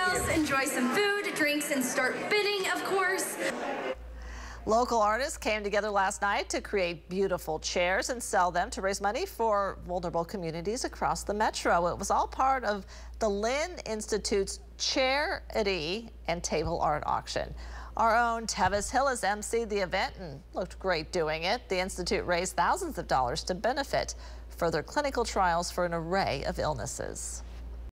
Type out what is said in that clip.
else, enjoy some food, drinks, and start bidding, of course. Local artists came together last night to create beautiful chairs and sell them to raise money for vulnerable communities across the metro. It was all part of the Lynn Institute's Charity and Table Art Auction. Our own Tevis Hillis emceed the event and looked great doing it. The Institute raised thousands of dollars to benefit further clinical trials for an array of illnesses.